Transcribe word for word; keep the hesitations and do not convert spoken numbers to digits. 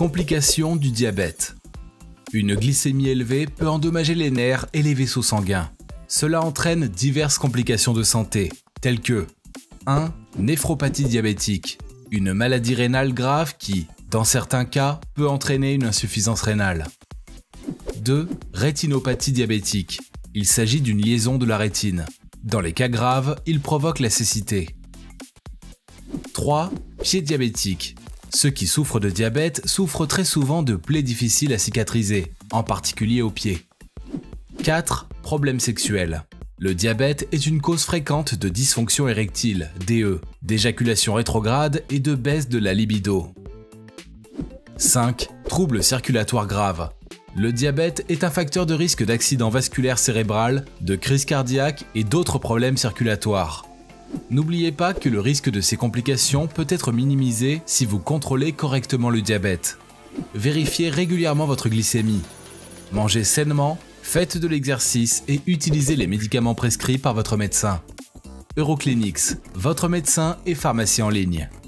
Complications du diabète. Une glycémie élevée peut endommager les nerfs et les vaisseaux sanguins. Cela entraîne diverses complications de santé, telles que un Néphropathie diabétique, une maladie rénale grave qui, dans certains cas, peut entraîner une insuffisance rénale. deux Rétinopathie diabétique. Il s'agit d'une liaison de la rétine. Dans les cas graves, il provoque la cécité. trois Pied diabétique. Ceux qui souffrent de diabète souffrent très souvent de plaies difficiles à cicatriser, en particulier aux pieds. quatre Problèmes sexuels. Le diabète est une cause fréquente de dysfonction érectile, D E, d'éjaculation rétrograde et de baisse de la libido. cinq Troubles circulatoires graves. Le diabète est un facteur de risque d'accident vasculaire cérébral, de crise cardiaque et d'autres problèmes circulatoires. N'oubliez pas que le risque de ces complications peut être minimisé si vous contrôlez correctement le diabète. Vérifiez régulièrement votre glycémie. Mangez sainement, faites de l'exercice et utilisez les médicaments prescrits par votre médecin. Euroclinics, votre médecin et pharmacie en ligne.